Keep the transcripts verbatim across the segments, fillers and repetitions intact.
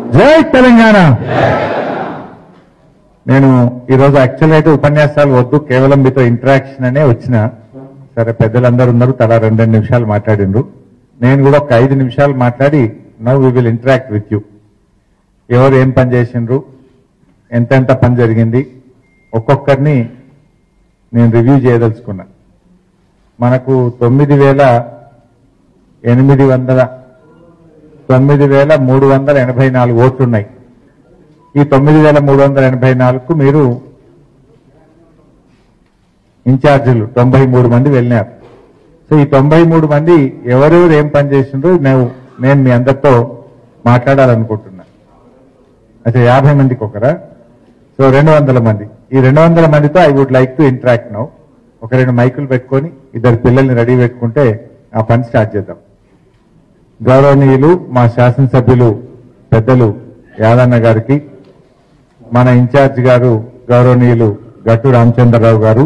జై తెలంగాణ. నేను ఈరోజు యాక్చువల్గా అయితే ఉపన్యాసాలు వద్దు, కేవలం మీతో ఇంటరాక్షన్ అనే వచ్చిన. సరే, పెద్దలందరూ ఉన్నారు, తలా రెండు రెండు నిమిషాలు మాట్లాడిండ్రు. నేను కూడా ఒక ఐదు నిమిషాలు మాట్లాడి now we will interact with you. ఎవరు ఏం పని చేసిండ్రు, ఎంతెంత పని జరిగింది, ఒక్కొక్కరిని నేను రివ్యూ చేయదలుచుకున్నా. మనకు తొమ్మిది వేల ఎనిమిది వందల తొమ్మిది వేల మూడు వందల ఎనభై నాలుగు ఓట్లున్నాయి. ఈ తొమ్మిది వేల మూడు వందల ఎనభై నాలుగుకు మీరు ఇన్ఛార్జీలు తొంభై మూడు మంది వెళ్ళినారు. సో ఈ తొంభై మూడు మంది ఎవరెవరు ఏం పని చేసిండ్రో నేను నేను మీ అందరితో మాట్లాడాలనుకుంటున్నా. అయితే యాభై మందికి ఒకరా, సో రెండు వందల మంది. ఈ రెండు వందల మందితో I would like to interact now. ఒక రెండు మైకులు పెట్టుకొని ఇద్దరు పిల్లల్ని రెడీ పెట్టుకుంటే ఆ పని స్టార్ట్ చేద్దాం. గౌరవనీయులు మా శాసనసభ్యులు పెద్దలు యాదన్న గారికి, మన ఇన్ఛార్జ్ గారు గౌరవనీయులు గట్టు రామచంద్రరావు గారు,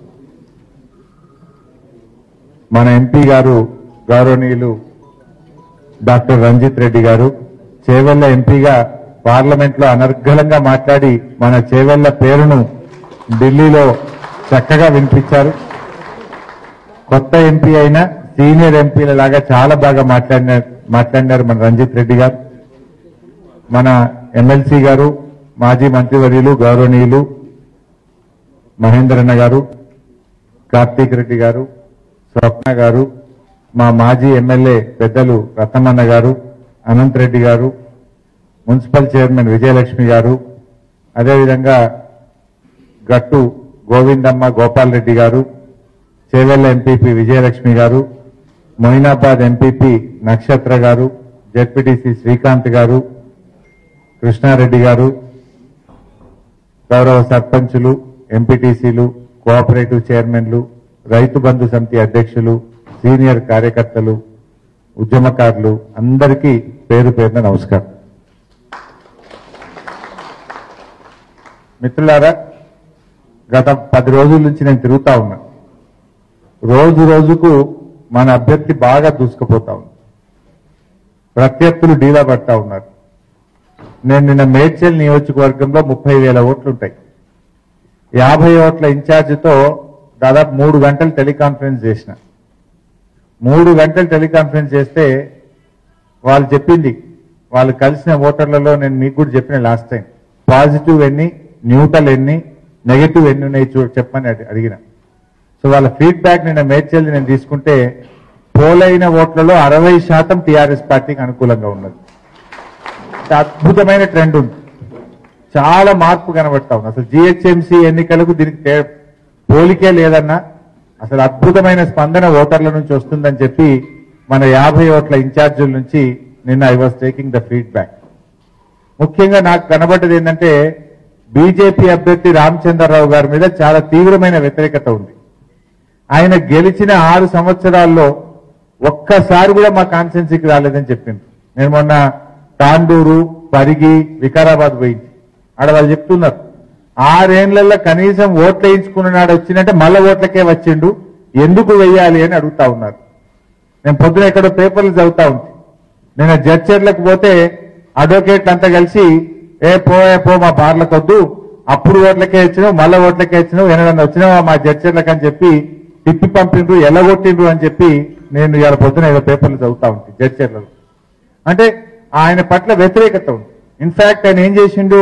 మన ఎంపీ గారు గౌరవనీయులు డాక్టర్ రంజిత్ రెడ్డి గారు, చేవెళ్ల ఎంపీగా పార్లమెంట్ లో అనర్గళంగా మాట్లాడి మన చేవెళ్ల పేరును ఢిల్లీలో చక్కగా వినిపించారు. కొత్త ఎంపీ అయినా సీనియర్ ఎంపీల లాగా చాలా బాగా మాట్లాడినారు మాట్లాడినారు మన రంజిత్ రెడ్డి గారు. మన ఎమ్మెల్సీ గారు, మాజీ మంత్రివర్యులు గౌరవనీయులు మహేందరన్న గారు, కార్తీక్ రెడ్డి గారు, స్వప్న గారు, మా మాజీ ఎమ్మెల్యే పెద్దలు రత్నమన్న గారు, అనంత్ రెడ్డి గారు, మున్సిపల్ చైర్మన్ విజయలక్ష్మి గారు, అదేవిధంగా గట్టు గోవిందమ్మ గోపాల్ రెడ్డి గారు, చేవెళ్ల ఎంపీపీ విజయలక్ష్మి గారు, మొయినాబాద్ ఎంపీపీ నక్షత్ర గారు, జెడ్పీటీసీ శ్రీకాంత్ గారు, కృష్ణారెడ్డి గారు, గౌరవ సర్పంచులు, ఎంపీటీసీలు, కోఆపరేటివ్ చైర్మన్లు, రైతు బంధు సమితి అధ్యక్షులు, సీనియర్ కార్యకర్తలు, ఉద్యమకారులు అందరికీ పేరు పేరున నమస్కారం. మిత్రులారా, గత పది రోజుల నుంచి నేను తిరుగుతా ఉన్నా. రోజు రోజుకు మన అభ్యర్థి బాగా దూసుకుపోతా ఉంది. ప్రత్యర్థులు డీలా పడతా ఉన్నారు. నేను నిన్న మేడ్చల్ నియోజకవర్గంలో ముప్పై వేల ఓట్లుంటాయి. యాభై ఓట్ల ఇన్ఛార్జితో దాదాపు మూడు గంటలు టెలికాన్ఫరెన్స్ చేసిన. మూడు గంటలు టెలికాన్ఫరెన్స్ చేస్తే వాళ్ళు చెప్పింది, వాళ్ళు కలిసిన ఓటర్లలో నేను మీకు కూడా చెప్పిన లాస్ట్ టైం, పాజిటివ్ ఎన్ని, న్యూట్రల్ ఎన్ని, నెగటివ్ ఎన్ని ఉన్నాయి చూ చెప్పమని అడిగిన. సో వాళ్ళ ఫీడ్బ్యాక్ నిన్న మేడ్చల్ నేను తీసుకుంటే పోలైన ఓట్లలో అరవై శాతం టీఆర్ఎస్ పార్టీకి అనుకూలంగా ఉన్నది. అద్భుతమైన ట్రెండ్ ఉంది, చాలా మార్పు కనబడతా ఉంది. అసలు జిహెచ్ఎంసీ ఎన్నికలకు దీనికి పోలికే లేదన్నా అసలు అద్భుతమైన స్పందన ఓటర్ల నుంచి వస్తుందని చెప్పి మన యాభై ఓట్ల ఇన్ఛార్జీల నుంచి నిన్న I was taking the feedback. ముఖ్యంగా నాకు కనబడ్డది ఏంటంటే బీజేపీ అభ్యర్థి రామచంద్రరావు గారి మీద చాలా తీవ్రమైన వ్యతిరేకత ఉంది. ఆయన గెలిచిన ఆరు సంవత్సరాల్లో ఒక్కసారి కూడా మా కాన్స్టిట్యున్సీకి రాలేదని చెప్పింది. నేను మొన్న తాండూరు, పరిగి, వికారాబాద్ పోయింది. ఆడ వాళ్ళు చెప్తున్నారు, ఆరేళ్లలో కనీసం ఓట్లు వేయించుకున్నాడు వచ్చిందంటే మళ్ళా ఓట్లకే వచ్చిండు, ఎందుకు వెయ్యాలి అని అడుగుతా ఉన్నారు. నేను పొద్దున ఎక్కడో పేపర్లు చదువుతా ఉంది. నేను జడ్చర్లకు పోతే అడ్వకేట్లు అంతా కలిసి ఏ పోయే పో మా బార్లకు వద్దు, అప్పుడు ఓట్లకే వచ్చినావు, మళ్ళా ఓట్లకే వచ్చినావు, ఎన్నడన్నా వచ్చినావా మా జడ్చర్లకు అని చెప్పి తిప్పి పంపిండ్రు, ఎల్లగొట్టిండ్రు అని చెప్పి నేను ఇవాళ పొద్దున ఏదో పేపర్లు చదువుతా ఉంటాయి జడ్చర్లలో. అంటే ఆయన పట్ల వ్యతిరేకత ఉంది. ఇన్ఫాక్ట్ ఆయన ఏం చేసిండు,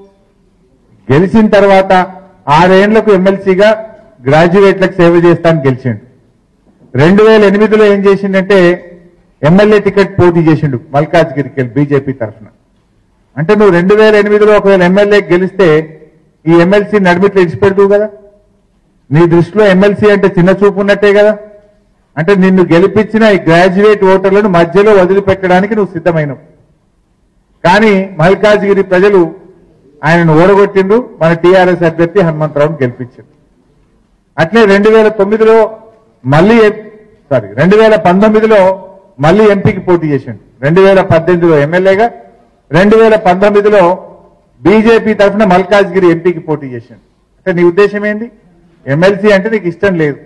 గెలిచిన తర్వాత ఆరేళ్లకు ఎమ్మెల్సీగా గ్రాడ్యుయేట్లకు సేవ చేస్తాను గెలిచిండు. రెండు వేల ఎనిమిదిలో ఏం చేసిండంటే ఎమ్మెల్యే టికెట్ పోటీ చేసిండు మల్కాజ్గిరికి వెళ్ళి బీజేపీ తరఫున. అంటే నువ్వు రెండు వేల ఎనిమిదిలో ఒకవేళ ఎమ్మెల్యే గెలిస్తే ఈ ఎమ్మెల్సీ నడిమిట్లు ఇడిచిపెడతావు కదా. నీ దృష్టిలో ఎమ్మెల్సీ అంటే చిన్న చూపు ఉన్నట్టే కదా. అంటే నిన్ను గెలిపించిన ఈ గ్రాడ్యుయేట్ ఓటర్లను మధ్యలో వదిలిపెట్టడానికి నువ్వు సిద్ధమైనవు. కానీ మల్కాజ్గిరి ప్రజలు ఆయనను ఓడగొట్టిండ్రు, మన టీఆర్ఎస్ అభ్యర్థి హనుమంతరావును గెలిపించారు. అట్లే రెండు వేల తొమ్మిదిలో మళ్ళీ సారీ రెండు వేల పంతొమ్మిదిలో మళ్ళీ ఎంపీకి పోటీ చేసిండు. రెండు వేల పద్దెనిమిదిలో ఎమ్మెల్యేగా, రెండు వేల పంతొమ్మిదిలో బీజేపీ తరఫున మల్కాజ్గిరి ఎంపీకి పోటీ చేసిండు. అంటే నీ ఉద్దేశం ఏంటి? ఎమ్మెల్సీ అంటే నీకు ఇష్టం లేదు,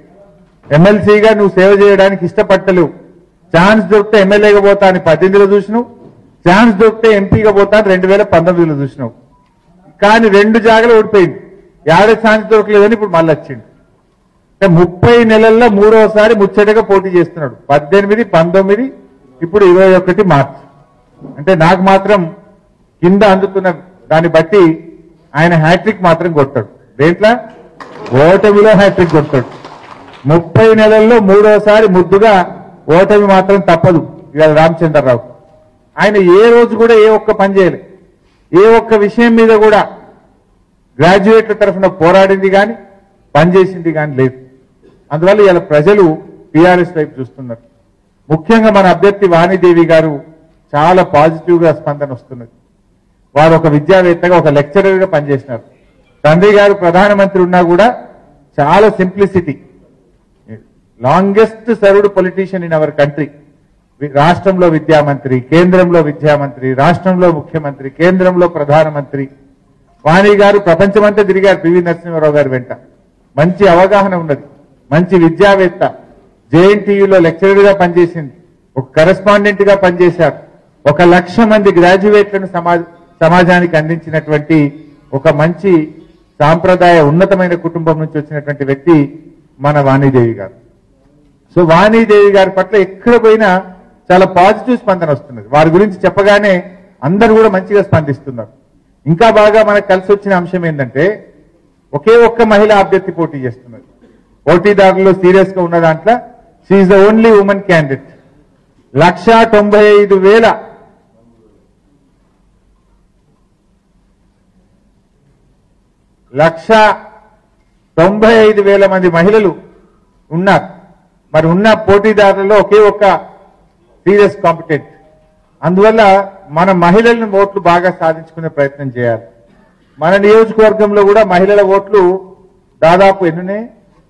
ఎమ్మెల్సీగా నువ్వు సేవ చేయడానికి ఇష్టపడతలేవు, ఛాన్స్ దొరికితే ఎమ్మెల్యేగా పోతా అని పద్దెనిమిదిలో చూసినావు, ఛాన్స్ దొరికితే ఎంపీగా పోతాను రెండు వేల పంతొమ్మిదిలో చూసినావు. కానీ రెండు జాగాలు ఓడిపోయింది. ఏడ ఛాన్స్ దొరకలేదని ఇప్పుడు మళ్ళీ వచ్చింది. అంటే ముప్పై నెలల్లో మూడోసారి ముచ్చటగా పోటీ చేస్తున్నాడు. పద్దెనిమిది పంతొమ్మిది ఇప్పుడు ఇరవై ఒకటి మార్చి. అంటే నాకు మాత్రం కింద అందుతున్న దాన్ని బట్టి ఆయన హ్యాట్రిక్ మాత్రం కొట్టాడు. దేంట్లో? ఓటమిలో హ్యాట్రిక్ కొట్టాడు. ముప్పై నెలల్లో మూడోసారి ముద్దుగా ఓటమి మాత్రం తప్పదు ఇవాళ రామచంద్రరావు. ఆయన ఏ రోజు కూడా ఏ ఒక్క పని చేయలేదు. ఏ ఒక్క విషయం మీద కూడా గ్రాడ్యుయేట్ల తరఫున పోరాడింది కానీ పనిచేసింది కానీ లేదు. అందువల్ల ఇలా ప్రజలు టీఆర్ఎస్ వైపు చూస్తున్నారు. ముఖ్యంగా మన అభ్యర్థి వాణిదేవి గారు చాలా పాజిటివ్ గా స్పందన వస్తున్నది. వారు ఒక విద్యావేత్తగా ఒక లెక్చరర్ గా పనిచేసినారు. తండ్రి గారు ప్రధానమంత్రి ఉన్నా కూడా చాలా simplicity, longest served politician in our country. రాష్ట్రంలో విద్యామంత్రి, కేంద్రంలో విద్యామంత్రి, రాష్ట్రంలో ముఖ్యమంత్రి, కేంద్రంలో ప్రధానమంత్రి. వాణి గారు ప్రపంచమంతా తిరిగారు పివి నరసింహారావు గారి వెంట. మంచి అవగాహన ఉన్నది, మంచి విద్యావేత్త. జేఎన్టీయూలో లెక్చరర్ గా పనిచేసింది, ఒక కరెస్పాండెంట్ గా పనిచేశారు. ఒక లక్ష మంది గ్రాడ్యుయేట్లను సమాజ సమాజానికి అందించినటువంటి ఒక మంచి సాంప్రదాయ ఉన్నతమైన కుటుంబం నుంచి వచ్చినటువంటి వ్యక్తి మన వాణిదేవి గారు. సో వాణిదేవి గారి పట్ల ఎక్కడ పోయినా చాలా పాజిటివ్ స్పందన వస్తున్నది. వారి గురించి చెప్పగానే అందరూ కూడా మంచిగా స్పందిస్తున్నారు. ఇంకా బాగా మనకు కలిసి వచ్చిన అంశం ఏంటంటే ఒకే ఒక్క మహిళా అభ్యర్థి పోటీ చేస్తున్నది. పోటీదారుల్లో సీరియస్ గా ఉన్న దాంట్లో she's the only woman candidate. లక్ష తొంభై ఐదు వేల లక్ష తొంభై ఐదు వేల మంది మహిళలు ఉన్నారు. మరి ఉన్న పోటీదారులలో ఒకే ఒక్క సీరియస్ కాంపిటెంట్. అందువల్ల మన మహిళలను ఓట్లు బాగా సాధించుకునే ప్రయత్నం చేయాలి. మన నియోజకవర్గంలో కూడా మహిళల ఓట్లు దాదాపు ఎన్నున్నాయి?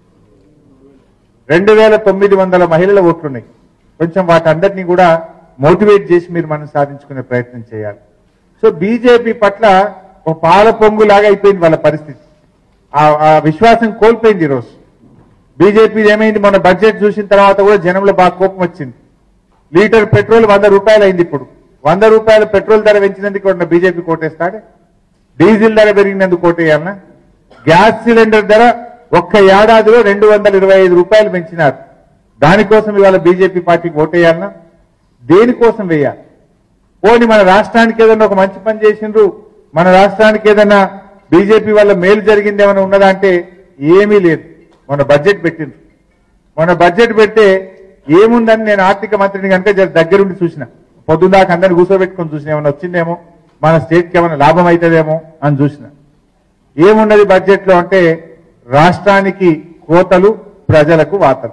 రెండు వేల తొమ్మిది వందల మహిళల ఓట్లున్నాయి. కొంచెం వాటందరినీ కూడా మోటివేట్ చేసి మీరు మనం సాధించుకునే ప్రయత్నం చేయాలి. సో బీజేపీ పట్ల ఒక పాల పొంగులాగా అయిపోయింది వాళ్ళ పరిస్థితి. ఆ విశ్వాసం కోల్పోయింది ఈరోజు. బీజేపీ ఏమైంది? మన బడ్జెట్ చూసిన తర్వాత కూడా జనంలో బాగా కోపం వచ్చింది. లీటర్ పెట్రోల్ వంద రూపాయలు అయింది. ఇప్పుడు వంద రూపాయల పెట్రోల్ ధర పెంచినందుకు బీజేపీ కోటేస్తాడే? డీజిల్ ధర పెరిగినందుకు కోటేయాలన్నా? గ్యాస్ సిలిండర్ ధర ఒక్క ఏడాదిలో రెండు వందల ఇరవై ఐదు రూపాయలు పెంచినారు. దానికోసం ఇవాళ బీజేపీ పార్టీకి ఓటేయాలన్నా? దేనికోసం వేయాలి? పోని మన రాష్ట్రానికి ఏదన్నా ఒక మంచి పని చేసిండ్రు, మన రాష్ట్రానికి ఏదన్నా బీజేపీ వల్ల మేలు జరిగింది ఏమైనా ఉన్నదా అంటే ఏమీ లేదు. మన బడ్జెట్ పెట్టిండ్రు. మన బడ్జెట్ పెడితే ఏముందని నేను ఆర్థిక మంత్రిని కనుక దగ్గరుండి చూసిన, పొద్దుదాకా అందరిని కూర్చోబెట్టుకొని చూసిన, ఏమైనా వచ్చిందేమో, మన స్టేట్కి ఏమైనా లాభం అవుతుందేమో అని చూసిన. ఏమున్నది బడ్జెట్ లో అంటే రాష్ట్రానికి కోతలు, ప్రజలకు వాతలు.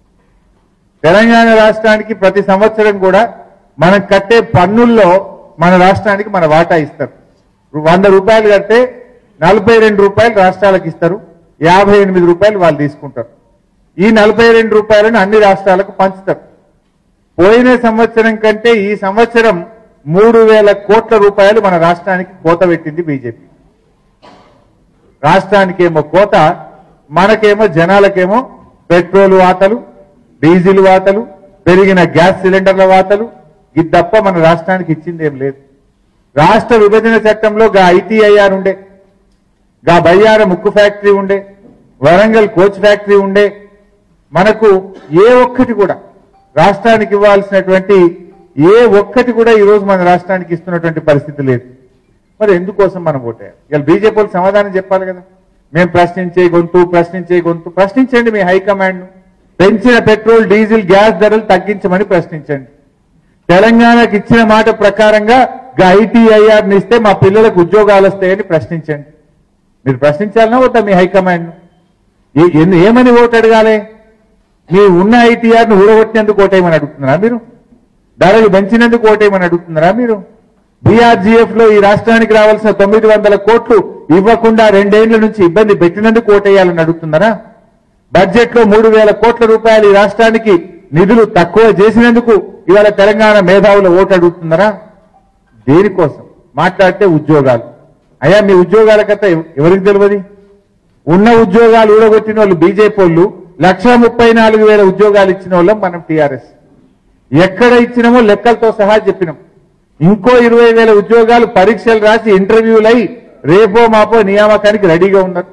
తెలంగాణ రాష్ట్రానికి ప్రతి సంవత్సరం కూడా మనం కట్టే పన్నుల్లో మన రాష్ట్రానికి మన వాటా ఇస్తారు. వంద రూపాయలు కడితే నలభై రెండు రూపాయలు రాష్ట్రాలకు ఇస్తారు, యాభై ఎనిమిది రూపాయలు వాళ్ళు తీసుకుంటారు. ఈ నలభై రెండు రూపాయలను అన్ని రాష్ట్రాలకు పంచుతారు. పోయిన సంవత్సరం కంటే ఈ సంవత్సరం మూడు వేల కోట్ల రూపాయలు మన రాష్ట్రానికి కోత పెట్టింది బీజేపీ. రాష్ట్రానికేమో కోత, మనకేమో జనాలకేమో పెట్రోల్ వాతలు, డీజిల్ వాతలు, పెరిగిన గ్యాస్ సిలిండర్ల వాతలు. ఇది తప్ప మన రాష్ట్రానికి ఇచ్చింది ఏం లేదు. రాష్ట్ర విభజన చట్టంలో గా ఐటీఐఆర్ ఉండే, గా బయ్యార ముక్కు ఫ్యాక్టరీ ఉండే, వరంగల్ కోచ్ ఫ్యాక్టరీ ఉండే. మనకు ఏ ఒక్కటి కూడా రాష్ట్రానికి ఇవ్వాల్సినటువంటి ఏ ఒక్కటి కూడా ఈ రోజు మన రాష్ట్రానికి ఇస్తున్నటువంటి పరిస్థితి లేదు. మరి ఎందుకోసం మనం ఓటేయాలి? ఇవాళ బీజేపీ వాళ్ళు సమాధానం చెప్పాలి కదా. మేము ప్రశ్నించే గొంతు, ప్రశ్నించే గొంతు ప్రశ్నించండి. మీ హైకమాండ్ పెంచిన పెట్రోల్, డీజిల్, గ్యాస్ ధరలు తగ్గించమని ప్రశ్నించండి. తెలంగాణకు ఇచ్చిన మాట ప్రకారంగా ఐటీఐఆర్ని ఇస్తే మా పిల్లలకు ఉద్యోగాలు వస్తాయని ప్రశ్నించండి. మీరు ప్రశ్నించాలన్నా వద్దా మీ హైకమాండ్? ఏమని ఓటు అడగాలి? మీ ఉన్న ఐటీఆర్ను ఊడగొట్టినందుకు ఓటేయమని అడుగుతున్నారా మీరు? ధరలు పెంచినందుకు ఓటేయమని అడుగుతున్నారా మీరు? బీఆర్జీఎఫ్ లో ఈ రాష్ట్రానికి రావాల్సిన తొమ్మిది వందల కోట్లు ఇవ్వకుండా రెండేళ్ల నుంచి ఇబ్బంది పెట్టినందుకు ఓటేయాలని అడుగుతున్నారా? బడ్జెట్ లో మూడు వేల కోట్ల రూపాయలు ఈ రాష్ట్రానికి నిధులు తక్కువ చేసినందుకు ఇవాళ తెలంగాణ మేధావుల ఓటు అడుగుతున్నారా? దేనికోసం? మాట్లాడితే ఉద్యోగాలు. అయ్యా మీ ఉద్యోగాల కథ ఎవరికి తెలియదు? ఉన్న ఉద్యోగాలు ఊడగొట్టిన వాళ్ళు బీజేపీ వాళ్ళు. లక్ష ముప్పై నాలుగు వేల ఉద్యోగాలు ఇచ్చిన వాళ్ళం మనం టీఆర్ఎస్. ఎక్కడ ఇచ్చినామో లెక్కలతో సహా చెప్పినాం. ఇంకో ఇరవై వేల ఉద్యోగాలు పరీక్షలు రాసి ఇంటర్వ్యూలై రేపో మాపో నియామకానికి రెడీగా ఉన్నారు.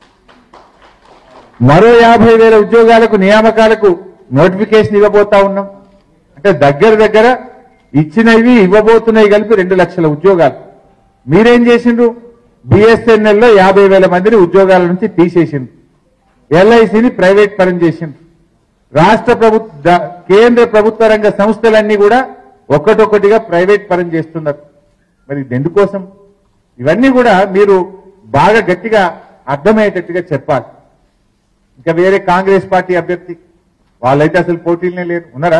మరో యాభై వేల ఉద్యోగాలకు నియామకాలకు నోటిఫికేషన్ ఇవ్వబోతా ఉన్నాం. అంటే దగ్గర దగ్గర ఇచ్చినవి ఇవ్వబోతున్నాయి కలిపి రెండు లక్షల ఉద్యోగాలు. మీరేం చేసిండ్రు? బిఎస్ఎన్ఎల్లో యాభై వేల మందిని ఉద్యోగాల నుంచి తీసేసిండ్రు. ఎల్ఐసిని ప్రైవేట్ పరం చేసిండ్రు. రాష్ట్ర ప్రభుత్వ కేంద్ర ప్రభుత్వ రంగ సంస్థలన్నీ కూడా ఒక్కటొక్కటిగా ప్రైవేట్ పరం చేస్తున్నారు. మరి ఎందుకోసం? ఇవన్నీ కూడా మీరు బాగా గట్టిగా అర్థమయ్యేటట్టుగా చెప్పాలి. ఇంకా వేరే కాంగ్రెస్ పార్టీ అభ్యర్థి వాళ్ళైతే అసలు పోటీలనే లేరు. ఉన్నారా?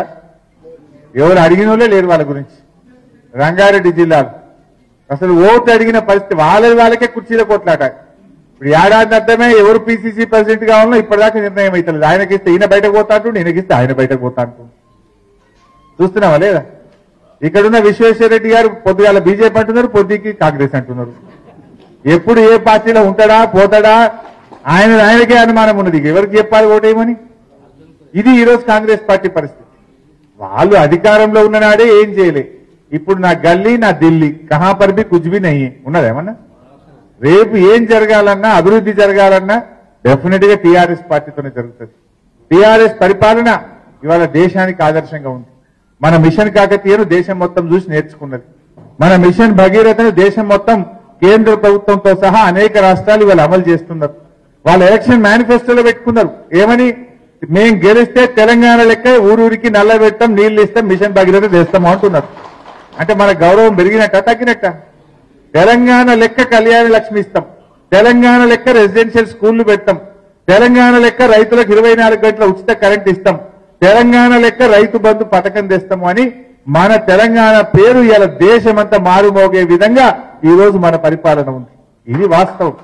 ఎవరు అడిగినోళ్ళే లేరు వాళ్ళ గురించి. రంగారెడ్డి జిల్లాలో అసలు ఓటు అడిగిన పరిస్థితి వాళ్ళ వాళ్ళకే కుర్చీలో కొట్లాట. ఇప్పుడు ఏడాది అర్థమే ఎవరు పిసిసి ప్రెసిడెంట్ కావాలో ఇప్పటిదాకా నిర్ణయం అవుతుంది. ఆయనకిస్తే ఈయన బయటకు పోతా అంటుండు, ఈయనకిస్తే ఆయన బయటకు పోతా అంటుండు. చూస్తున్నావా లేదా? ఇక్కడున్న విశ్వేశ్వరరెడ్డి గారు పొద్దుగాల బీజేపీ అంటున్నారు, పొద్దుకి కాంగ్రెస్ అంటున్నారు. ఎప్పుడు ఏ పార్టీలో ఉంటాడా పోతాడా ఆయన ఆయనకే అనుమానం ఉన్నది. ఎవరికి చెప్పాలి ఓటేయమని? ఇది ఈరోజు కాంగ్రెస్ పార్టీ పరిస్థితి. వాళ్ళు అధికారంలో ఉన్న నాడే ఏం చేయలే. ఇప్పుడు నా గల్లీ నా ఢిల్లీ కహా పర్ భీ కుచ్ భీ నహీ ఉన్నదేమన్నా. రేపు ఏం జరగాలన్నా అభివృద్ధి జరగాలన్నా డెఫినెట్ గా టీఆర్ఎస్ పార్టీతోనే జరుగుతుంది. టీఆర్ఎస్ పరిపాలన ఇవాళ దేశానికి ఆదర్శంగా ఉంది. మన మిషన్ కాకతీయను దేశం మొత్తం చూసి నేర్చుకున్నది. మన మిషన్ భగీరథను దేశం మొత్తం కేంద్ర ప్రభుత్వంతో సహా అనేక రాష్ట్రాలు ఇవాళ అమలు చేస్తున్నారు. వాళ్ళ ఎలక్షన్ మేనిఫెస్టోలో పెట్టుకున్నారు. ఏమని? మేం గెలిస్తే తెలంగాణ లెక్క ఊరూరికి నల్ల పెట్టాం, నీళ్లు ఇస్తాం, మిషన్ భగీరథ చేస్తాం అంటున్నారు. అంటే మన గౌరవం పెరిగినట్ట తగ్గినట్ట? తెలంగాణ లెక్క కళ్యాణ లక్ష్మి ఇస్తాం, తెలంగాణ లెక్క రెసిడెన్షియల్ స్కూళ్లు పెడతాం, తెలంగాణ లెక్క రైతులకు ఇరవై నాలుగు గంటల ఉచిత కరెంట్ ఇస్తాం, తెలంగాణ లెక్క రైతు బంధు పథకం తెస్తాము అని మన తెలంగాణ పేరు ఇలా దేశమంతా మారుమోగే విధంగా ఈ రోజు మన పరిపాలన ఉంది. ఇది వాస్తవం.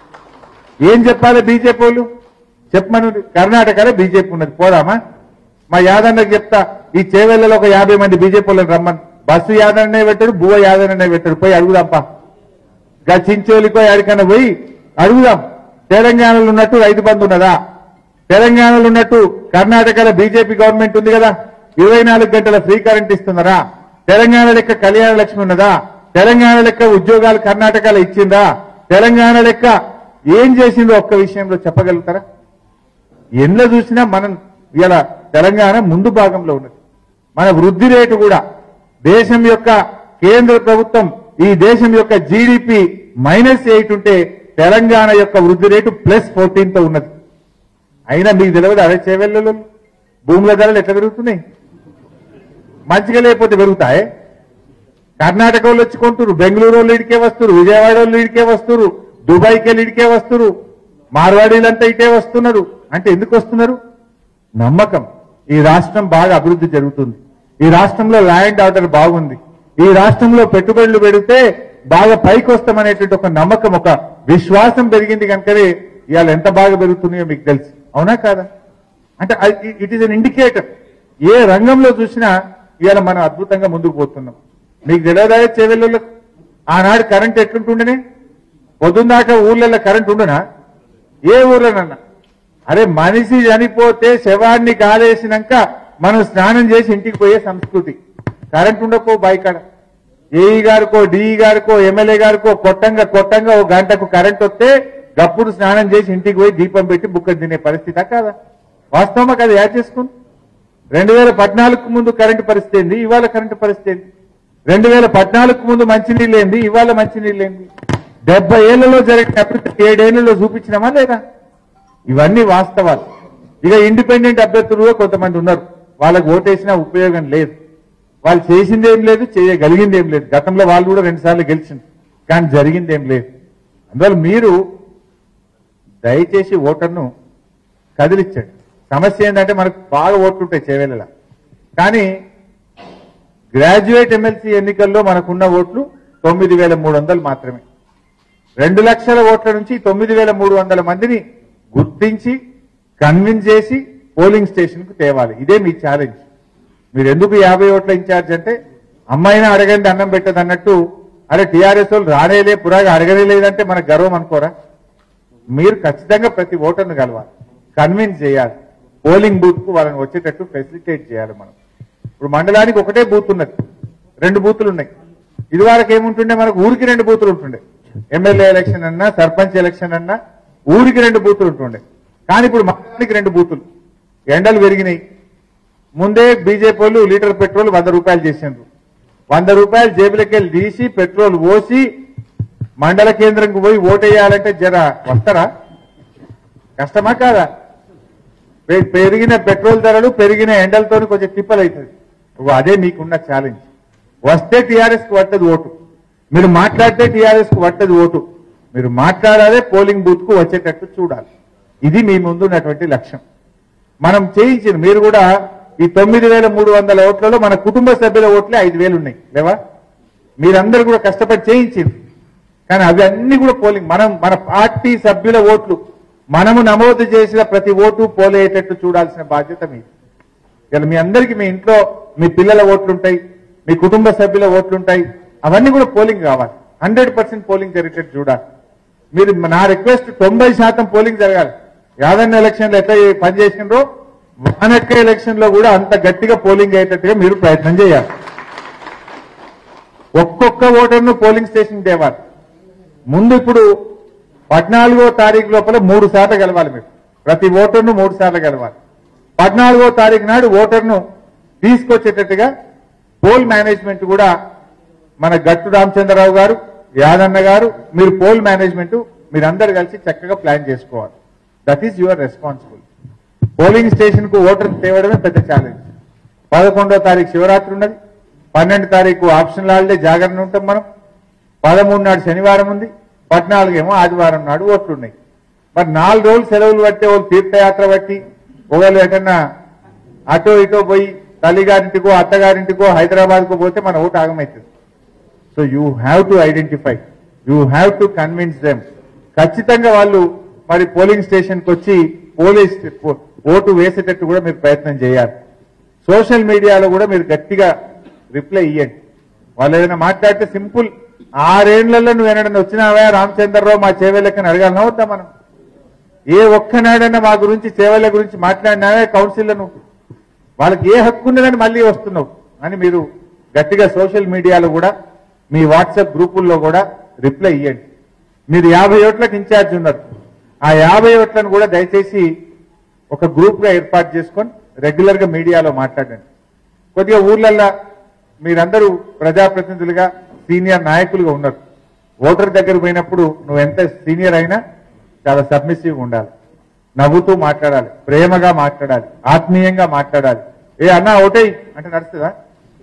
ఏం చెప్పాలి బీజేపీ వాళ్ళు? చెప్పమను. కర్ణాటకలో బీజేపీ ఉన్నది, పోదామా? మా యాదన్నకు చెప్తా, ఈ చేవెళ్లలో ఒక యాభై మంది బీజేపీ వాళ్ళని రమ్మని. బస్సు యాదన్ననే పెట్టాడు, బువ్వ యాదన్ననే పెట్టాడు. పోయి అడుగుదాంపా. గా చించోలికో ఎక్కడికన్నా పోయి అడుగుదాం. తెలంగాణలో ఉన్నట్టు రైతు బంధు ఉన్నదా? తెలంగాణలో ఉన్నట్టు కర్ణాటకలో బీజేపీ గవర్నమెంట్ ఉంది కదా, ఇరవై నాలుగు గంటల ఫ్రీ కరెంట్ ఇస్తున్నారా? తెలంగాణ లెక్క కళ్యాణ లక్ష్మి ఉన్నదా? తెలంగాణ లెక్క ఉద్యోగాలు కర్ణాటకలో ఇచ్చిందా? తెలంగాణ లెక్క ఏం చేసిందో ఒక్క విషయంలో చెప్పగలుగుతారా? ఎన్లో చూసినా మనం ఇలా తెలంగాణ ముందు భాగంలో ఉన్నది. మన వృద్ధి రేటు కూడా దేశం యొక్క కేంద్ర ప్రభుత్వం ఈ దేశం యొక్క జీడిపి మైనస్ ఎయిట్ ఉంటే తెలంగాణ యొక్క వృద్ధి రేటు ప్లస్ ఫోర్టీన్ తో ఉన్నది. అయినా మీకు తెలియదు అదే చేవెళ్ళలో భూముల ధరలు ఎట్లా పెరుగుతున్నాయి? మంచిగా లేకపోతే పెరుగుతాయి. కర్ణాటక వాళ్ళు వచ్చి కొంటారు, బెంగళూరు వాళ్ళు ఇడికే వస్తారు, విజయవాడ వాళ్ళు ఇడికే వస్తారు, దుబాయ్కి వెళ్ళి ఇడికే వస్తారు, మార్వాడీలంతా ఇటే వస్తున్నారు. అంటే ఎందుకు వస్తున్నారు? నమ్మకం. ఈ రాష్ట్రం బాగా అభివృద్ధి జరుగుతుంది, ఈ రాష్ట్రంలో ల్యాండ్ ఆర్డర్ బాగుంది, ఈ రాష్ట్రంలో పెట్టుబడులు పెడితే బాగా పైకి వస్తామనేటువంటి ఒక నమ్మకం, ఒక విశ్వాసం పెరిగింది కనుకనే ఇవాళ ఎంత బాగా పెరుగుతున్నాయో మీకు తెలుసు. అవునా కాదా? అంటే ఇట్ ఈస్ అన్ ఇండికేటర్. ఏ రంగంలో చూసినా ఇవాళ మనం అద్భుతంగా ముందుకు పోతున్నాం. మీకు తెలియదా చేవెళ్ళకు ఆనాడు కరెంట్ ఎట్లుంటుండనే? పొద్దున్నాక ఊర్లలో కరెంట్ ఉండునా? ఏ ఊర్లోనన్నా? అరే మనిషి చనిపోతే శవాన్ని కాలేసినాక మనం స్నానం చేసి ఇంటికి పోయే సంస్కృతి. కరెంట్ ఉండకో బైకాడ ఏఈ గారికో డిఈ గారికో ఎమ్మెల్యే గారికో కొట్టంగా కొట్టంగా ఓ గంటకు కరెంట్ వస్తే గప్పుడు స్నానం చేసి ఇంటికి పోయి దీపం పెట్టి బుక్క తినే పరిస్థితి కాదా? వాస్తవమా కదా? యాడ్ చేసుకుని రెండు వేల పద్నాలుగు ముందు కరెంటు పరిస్థితి ఏంది, ఇవాళ కరెంటు పరిస్థితి ఏంది? రెండు వేల పద్నాలుగు ముందు మంచినీళ్ళు ఏంది, ఇవాళ మంచినీళ్ళు ఏంది? డెబ్బై ఏళ్లలో జరిగిన అభివృద్ధి ఏడేళ్లలో చూపించినామా లేదా? ఇవన్నీ వాస్తవాలు. ఇక ఇండిపెండెంట్ అభ్యర్థులు కొంతమంది ఉన్నారు, వాళ్ళకు ఓటేసినా ఉపయోగం లేదు. వాళ్ళు చేసిందేం లేదు, చేయగలిగిందేం లేదు. గతంలో వాళ్ళు కూడా రెండు సార్లు గెలిచింది, కానీ జరిగిందేం లేదు. అందువల్ల మీరు దయచేసి ఓటర్ను కదిలించండి. సమస్య ఏంటంటే మనకు బాగా ఓట్లు ఉంటాయి చేవేళ్ళ, కానీ గ్రాడ్యుయేట్ ఎమ్మెల్సీ ఎన్నికల్లో మనకున్న ఓట్లు తొమ్మిది వేల మూడు వందలు మాత్రమే. రెండు లక్షల ఓట్ల నుంచి తొమ్మిది వేల మూడు వందల మందిని గుర్తించి కన్విన్స్ చేసి పోలింగ్ స్టేషన్ కు తేవాలి. ఇదే మీ ఛాలెంజ్. మీరు ఎందుకు యాభై ఓట్ల ఇన్ఛార్జ్ అంటే అమ్మాయినా అడగండి అన్నం పెట్టదు అన్నట్టు, అరే టీఆర్ఎస్ వాళ్ళు రానేలే పురాగా అడగనే లేదంటే మనకు గర్వం అనుకోరా? మీరు ఖచ్చితంగా ప్రతి ఓటర్ను కలవాలి, కన్విన్స్ చేయాలి, పోలింగ్ బూత్ కు వాళ్ళని వచ్చేటట్టు ఫెసిలిటేట్ చేయాలి. మనం ఇప్పుడు మండలానికి ఒకటే బూత్ ఉన్నది, రెండు బూతులు ఉన్నాయి. ఇదివరకు ఏముంటుండే, మనకు ఊరికి రెండు బూతులు ఉంటుండే. ఎమ్మెల్యే ఎలక్షన్ అన్నా సర్పంచ్ ఎలక్షన్ అన్నా ఊరికి రెండు బూతులు ఉంటుండే. కానీ ఇప్పుడు మండలానికి రెండు బూతులు. ఎండలు పెరిగినాయి. ముందే బీజేపీ వాళ్ళు లీటర్ పెట్రోల్ వంద రూపాయలు చేసిండ్రు. వంద రూపాయలు జేబులకి వెళ్ళి తీసి పెట్రోల్ పోసి మండల కేంద్రంకి పోయి ఓటేయాలంటే జర వస్తారా? కష్టమా కాదా? పెరిగిన పెట్రోల్ ధరలు పెరిగిన ఎండలతో కొంచెం తిప్పలు అవుతుంది. అదే మీకున్న ఛాలెంజ్. వస్తే టీఆర్ఎస్ కు పట్టదు ఓటు, మీరు మాట్లాడితే టీఆర్ఎస్ కు పట్టదు ఓటు. మీరు మాట్లాడాలే పోలింగ్ బూత్ కు వచ్చేటట్టు చూడాలి. ఇది మీ ముందున్నటువంటి లక్ష్యం. మనం చేయించిన మీరు కూడా ఈ తొమ్మిది వేల మూడు వందల ఓట్లలో మన కుటుంబ సభ్యుల ఓట్లే ఐదు వేలు ఉన్నాయి లేవా? మీరందరూ కూడా కష్టపడి చేయించింది. కానీ అవి అన్ని కూడా పోలింగ్ మనం మన పార్టీ సభ్యుల ఓట్లు మనము నమోదు చేసిన ప్రతి ఓటు పోలేటట్టు చూడాల్సిన బాధ్యత మీది. ఇలా మీ అందరికీ మీ ఇంట్లో మీ పిల్లల ఓట్లుంటాయి, మీ కుటుంబ సభ్యుల ఓట్లుంటాయి. అవన్నీ కూడా పోలింగ్ కావాలి. హండ్రెడ్ పర్సెంట్ పోలింగ్ జరిగేటట్టు చూడాలి. మీరు నా రిక్వెస్ట్ తొంభై శాతం పోలింగ్ జరగాలి. యాదన్న ఎలక్షన్లు ఎట్లా పనిచేసినారో వానక్క ఎలక్షన్ లో కూడా అంత గట్టిగా పోలింగ్ అయ్యేటట్టుగా మీరు ప్రయత్నం చేయాలి. ఒక్కొక్క ఓటర్ను పోలింగ్ స్టేషన్ తేవాలి. ముందు ఇప్పుడు పద్నాలుగో తారీఖు లోపల మూడు సార్లు గెలవాలి. మీరు ప్రతి ఓటర్ను మూడు సార్లు గెలవాలి. పద్నాలుగో తారీఖు నాడు ఓటర్ను తీసుకొచ్చేటట్టుగా పోల్ మేనేజ్మెంట్ కూడా మన గట్టు రామచంద్రరావు గారు, యాదన్న గారు, మీరు పోల్ మేనేజ్మెంట్ మీరందరూ కలిసి చక్కగా ప్లాన్ చేసుకోవాలి. That is your responsible. Polling station కు ఓటర్ తేవడమే పెద్ద ఛాలెంజ్. పదకొండో తారీఖు శివరాత్రి ఉన్నది, పన్నెండు తారీఖు ఆప్షనల్ హాలిడే జాగరణ ఉంటాం మనం, పదమూడు నాడు శనివారం ఉంది, పద్నాలుగేమో ఆదివారం నాడు ఓట్లున్నాయి. మరి నాలుగు రోజులు సెలవులు బట్టి వాళ్ళు తీర్థయాత్ర బట్టి ఒకవేళ ఎటన్నా అటో ఇటో పోయి తల్లిగారింటికో అత్తగారింటికో హైదరాబాద్కో పోతే మన ఓటు ఆగమవుతుంది. So you have to identify, you have to convince them. ఖచ్చితంగా వాళ్ళు మరి పోలింగ్ స్టేషన్కి వచ్చి పోలీస్ ఓటు వేసేటట్టు కూడా మీరు ప్రయత్నం చేయాలి. సోషల్ మీడియాలో కూడా మీరు గట్టిగా రిప్లై ఇవ్వండి. వాళ్ళు ఏదైనా మాట్లాడితే సింపుల్, ఆరేళ్లలో నువ్వు ఏనాడన్నా వచ్చినావా రామచంద్రరావు మా చేవేళ్ళకని అడగాలన్నా వద్దా మనం? ఏ ఒక్కనాడన్నా మా గురించి చేవేళ్ళ గురించి మాట్లాడినావే కౌన్సిల్లో నువ్వు? వాళ్ళకి ఏ హక్కు ఉన్నదని మళ్ళీ వస్తున్నావు అని మీరు గట్టిగా సోషల్ మీడియాలో కూడా మీ వాట్సాప్ గ్రూపుల్లో కూడా రిప్లై ఇవ్వండి. మీరు యాభై ఓట్లకు ఇన్ఛార్జ్ ఉన్నారు. ఆ యాభై ఓట్లను కూడా దయచేసి ఒక గ్రూప్ గా ఏర్పాటు చేసుకొని రెగ్యులర్ గా మీడియాలో మాట్లాడండి. కొద్దిగా ఊర్లల్లో మీరందరూ ప్రజాప్రతినిధులుగా సీనియర్ నాయకులుగా ఉన్నారు. ఓటర్ దగ్గర పోయినప్పుడు నువ్వు ఎంత సీనియర్ అయినా చాలా సబ్మిసివ్ ఉండాలి, నవ్వుతూ మాట్లాడాలి, ప్రేమగా మాట్లాడాలి, ఆత్మీయంగా మాట్లాడాలి. ఏ అన్నా ఓటేయ్ అంటే నడుస్తుందా?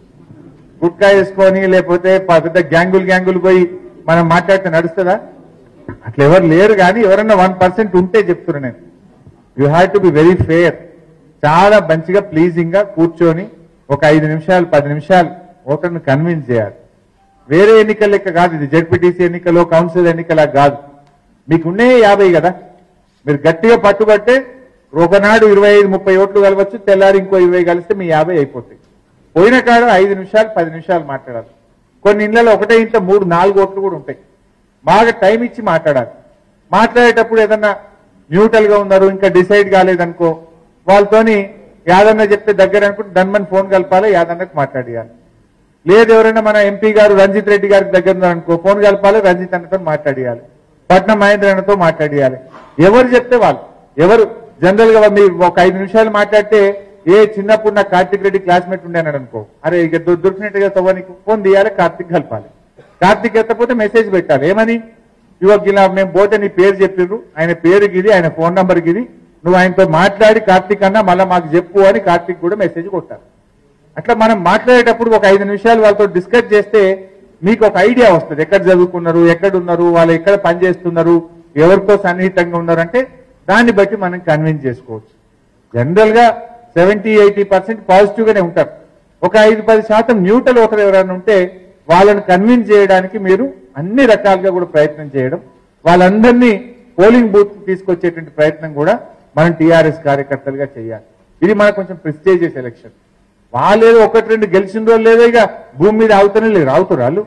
గుట్కా వేసుకొని లేకపోతే పెద్ద గ్యాంగులు గ్యాంగులు పోయి మనం మాట్లాడితే నడుస్తుందా? అట్లా ఎవరు లేరు. కానీ ఎవరన్నా వన్ పర్సెంట్ ఉంటే చెప్తున్నా నేను, you have to be very fair. చాలా మంచిగా ప్లీజింగ్ గా కూర్చొని ఒక ఐదు నిమిషాలు పది నిమిషాలు ఓటర్ను కన్విన్స్ చేయాలి. వేరే ఎన్నికల లెక్క కాదు ఇది. జెడ్పీటీసీ ఎన్నికలో కౌన్సిల్ ఎన్నికలా కాదు. మీకున్నే యాభై కదా, మీరు గట్టిగా పట్టుబట్టే ఒకనాడు ఇరవై ఐదు ముప్పై ఓట్లు కలవచ్చు, తెల్లారి ఇంకో ఇరవై కలిస్తే మీ యాభై అయిపోతాయి. పోయిన కాడ ఐదు నిమిషాలు పది నిమిషాలు మాట్లాడాలి. కొన్ని ఇళ్లలో ఒకటే ఇంట్లో మూడు నాలుగు ఓట్లు కూడా ఉంటాయి. బాగా టైం ఇచ్చి మాట్లాడాలి. మాట్లాడేటప్పుడు ఏదన్నా న్యూట్రల్ గా ఉన్నారు ఇంకా డిసైడ్ కాలేదనుకో, వాళ్ళతోని యాదన్న చెప్తే దగ్గర అనుకుంటే ధన్మన్ ఫోన్ కలపాలి, యాదన్నకు మాట్లాడియాలి. లేదు ఎవరైనా మన ఎంపీ గారు రంజిత్ రెడ్డి గారికి దగ్గర ఉన్నారనుకో, ఫోన్ కలపాలి, రంజిత్ అన్నతో మాట్లాడియాలి, పట్నం మహేంద్ర అన్నతో మాట్లాడియాలి. ఎవరు చెప్తే వాళ్ళు ఎవరు జనరల్ గా మీరు ఒక ఐదు నిమిషాలు మాట్లాడితే ఏ చిన్నప్పుడు నా కార్తిక్ రెడ్డి క్లాస్మేట్ ఉండేనాడు అనుకో, అరే ఇక దొరికినట్టుగా తవ్వ నీకు ఫోన్ తీయాలి, కార్తిక్ కలపాలి. కార్తిక్ ఎత్తపోతే మెసేజ్ పెట్టాలి ఏమని, ఇవ్వక ఇలా మేము పోతే నీ పేరు చెప్పిర్రు, ఆయన పేరుకి ఇది, ఆయన ఫోన్ నంబర్కి ఇది, నువ్వు ఆయనతో మాట్లాడి కార్తిక్ అన్నా మళ్ళీ మాకు చెప్పు అని కార్తిక్ కూడా మెసేజ్ కొట్టాలి. అట్లా మనం మాట్లాడేటప్పుడు ఒక ఐదు నిమిషాలు వాళ్ళతో డిస్కస్ చేస్తే మీకు ఒక ఐడియా వస్తుంది. ఎక్కడ చదువుకున్నారు, ఎక్కడ ఉన్నారు, వాళ్ళు ఎక్కడ పనిచేస్తున్నారు, ఎవరితో సన్నిహితంగా ఉన్నారంటే దాన్ని బట్టి మనం కన్విన్స్ చేసుకోవచ్చు. జనరల్ గా సెవెంటీ ఎయిటీ పర్సెంట్ పాజిటివ్ గానే ఉంటారు. ఒక ఐదు పది శాతం న్యూట్రల్ ఓటర్ ఎవరైనా ఉంటే వాళ్ళని కన్విన్స్ చేయడానికి మీరు అన్ని రకాలుగా కూడా ప్రయత్నం చేయడం, వాళ్ళందరినీ పోలింగ్ బూత్ తీసుకొచ్చేటువంటి ప్రయత్నం కూడా మనం టీఆర్ఎస్ కార్యకర్తలుగా చేయాలి. ఇది మనకు కొంచెం ప్రెస్టేజియస్ ఎలక్షన్. వాళ్ళేదో ఒకటి రెండు గెలిచిన రోజు లేదో ఇక భూమి మీద ఆగుతూనే లేదు, ఆగుతారు వాళ్ళు.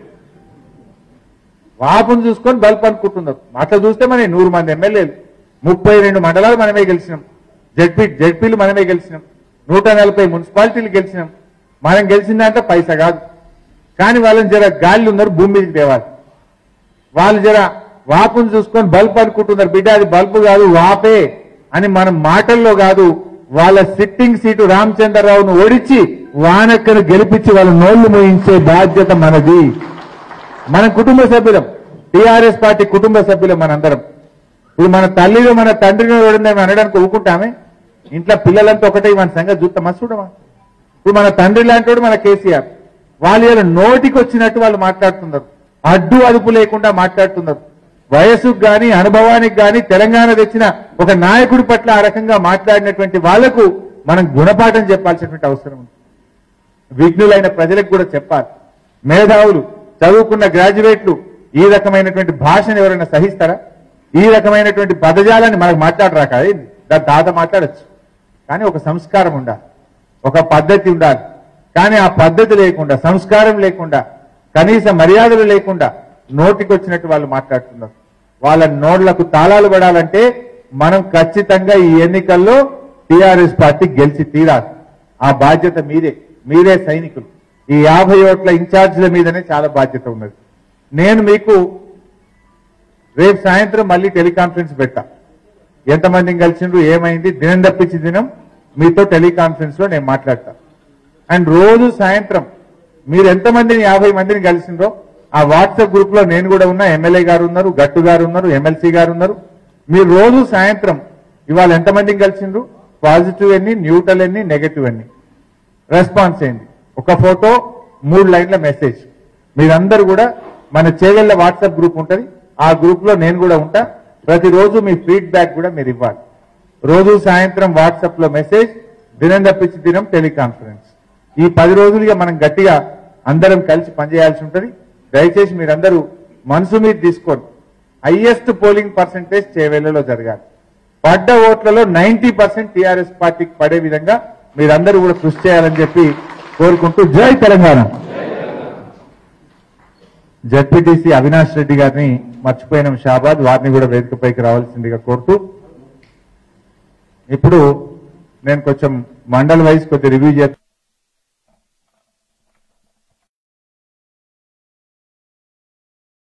వాపును చూసుకొని బల్బ్ అనుకుంటున్నారు. అట్లా చూస్తే మన నూరు మంది ఎమ్మెల్యేలు, ముప్పై రెండు మండలాలు మనమే గెలిచినాం, జడ్పీ జడ్పీలు మనమే గెలిచినాం, నూట నలభై మున్సిపాలిటీలు గెలిచినాం. మనం గెలిచిన దాంట్లో పైసా కాదు. కానీ వాళ్ళని జర గాలి ఉన్నారు, భూమి మీదకి తేవాలి. వాళ్ళు జర వాపును చూసుకొని బల్బ్ అనుకుంటున్నారు. బిడ్డ అది బల్బు కాదు, వాపే అని మనం మాటల్లో కాదు, వాళ్ళ సిట్టింగ్ సీటు రామచంద్రరావును ఓడించి వానక్కను గెలిపించి వాళ్ళ నోళ్లు మోయించే బాధ్యత మనది. మన కుటుంబ సభ్యులం, టీఆర్ఎస్ పార్టీ కుటుంబ సభ్యులం మనందరం. ఇప్పుడు మన తల్లిలో మన తండ్రిని ఓడిందని అనడానికి ఊరుకుంటామే? ఇంట్లో పిల్లలంతా ఒకటే, మన సంగతి చూస్తామా చూడమా? ఇప్పుడు మన తండ్రి లాంటి మన కేసీఆర్, వాళ్ళు ఇలా నోటికి వచ్చినట్టు వాళ్ళు మాట్లాడుతున్నారు, అడ్డు అదుపు లేకుండా మాట్లాడుతున్నారు. వయసుకు గాని అనుభవానికి గాని తెలంగాణ తెచ్చిన ఒక నాయకుడి పట్ల ఆ రకంగా మాట్లాడినటువంటి వాళ్లకు మనం గుణపాఠం చెప్పాల్సినటువంటి అవసరం ఉంది. విఘ్నులైన ప్రజలకు కూడా చెప్పాలి. మేధావులు, చదువుకున్న గ్రాడ్యుయేట్లు ఈ రకమైనటువంటి భాషను ఎవరైనా సహిస్తారా? ఈ రకమైనటువంటి పదజాలాన్ని మనకు మాట్లాడరాక? దాని తాత మాట్లాడచ్చు, కానీ ఒక సంస్కారం ఉండాలి, ఒక పద్ధతి ఉండాలి. కానీ ఆ పద్ధతి లేకుండా, సంస్కారం లేకుండా, కనీస మర్యాదలు లేకుండా నోటికి వచ్చినట్టు వాళ్ళు మాట్లాడుతున్నారు. వాళ్ళ నోళ్లకు తాళాలు పడాలంటే మనం ఖచ్చితంగా ఈ ఎన్నికల్లో టీఆర్ఎస్ పార్టీ గెలిచి తీరాలి. ఆ బాధ్యత మీదే, మీరే సైనికులు. ఈ యాభై ఓట్ల ఇన్ఛార్జీల మీదనే చాలా బాధ్యత ఉన్నది. నేను మీకు రేపు సాయంత్రం మళ్ళీ టెలికాన్ఫరెన్స్ పెట్టా. ఎంతమందిని కలిసిండ్రు, ఏమైంది, దినం తప్పించి దినం మీతో టెలికాన్ఫరెన్స్ లో నేను మాట్లాడతా. అండ్ రోజు సాయంత్రం మీరు ఎంతమందిని యాభై మందిని కలిసిండ్రో ఆ వాట్సాప్ గ్రూప్ లో నేను కూడా ఉన్నా, ఎమ్మెల్యే గారు ఉన్నారు, గట్టు గారు ఉన్నారు, ఎమ్మెల్సీ గారు ఉన్నారు. మీరు రోజు సాయంత్రం ఇవాళ ఎంతమందిని కలిసిండ్రు, పాజిటివ్ ఎన్ని, న్యూట్రల్ ఎన్ని, నెగటివ్ ఎన్ని, రెస్పాన్స్ ఏంది, ఒక ఫోటో, మూడు లైన్ల మెసేజ్. మీరందరూ కూడా మన చేవెళ్ల వాట్సాప్ గ్రూప్ ఉంటుంది, ఆ గ్రూప్ లో నేను కూడా ఉంటా. ప్రతిరోజు మీ ఫీడ్బ్యాక్ కూడా మీరు ఇవ్వాలి. రోజు సాయంత్రం వాట్సాప్ లో మెసేజ్, దినం తప్పించి దినం టెలికాన్ఫరెన్స్. ఈ పది రోజులుగా మనం గట్టిగా అందరం కలిసి పనిచేయాల్సి ఉంటుంది. దయచేసి మీరందరూ మనసు మీద తీసుకొని హైయెస్ట్ పోలింగ్ పర్సంటేజ్ చేవెళ్లలో జరగాలి. పడ్డ ఓట్లలో నైన్టీ పర్సెంట్ టీఆర్ఎస్ పార్టీకి పడే విధంగా మీరందరూ కూడా కృషి చేయాలని చెప్పి కోరుకుంటూ, జై తెలంగాణ. జడ్పీటీసీ అవినాష్ రెడ్డి గారిని మర్చిపోయిన షాబాద్, వారిని కూడా వేదికపైకి రావాల్సిందిగా కోరుతూ, ఇప్పుడు నేను కొంచెం మండల్ వైజ్ కొద్ది రివ్యూ చేస్తాను.